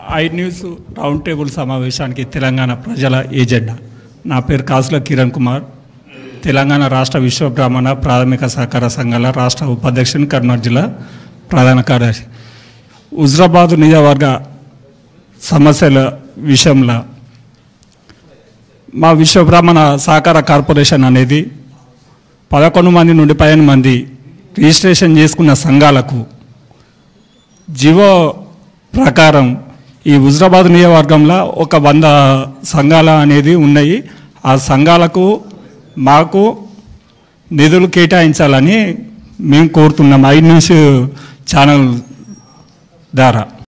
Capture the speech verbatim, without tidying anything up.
I news round table సమావేశానికి తెలంగాణ ప్రజల agenda. నా పేరు కాసుల కిరణ్ కుమార్, తెలంగాణ రాష్ట్ర విశ్వ బ్రాహ్మణ ప్రాథమిక సహకార సంఘాల రాష్ట్ర ఉపాధ్యక్షుని, కర్నూలు జిల్లా ప్రధాన కార్యదర్శి. హుజరాబాద్ నియోజకవర్గ సమస్యల విషయంలో మా విశ్వ బ్రాహ్మణ సహకార కార్పొరేషన్ అనేది పదకొండు మంది నుండి పదిహేను మంది రిజిస్ట్రేషన్ చేసుకున్న సంఘాలకు జీవో ప్రకారం ఈ హుజరాబాద్ నియోజకవర్గంలో ఒక వంద సంఘాల అనేది ఉన్నాయి. ఆ సంఘాలకు మాకు నిధులు కేటాయించాలని మేము కోరుతున్నాం ఐ న్యూస్ ఛానల్ ద్వారా.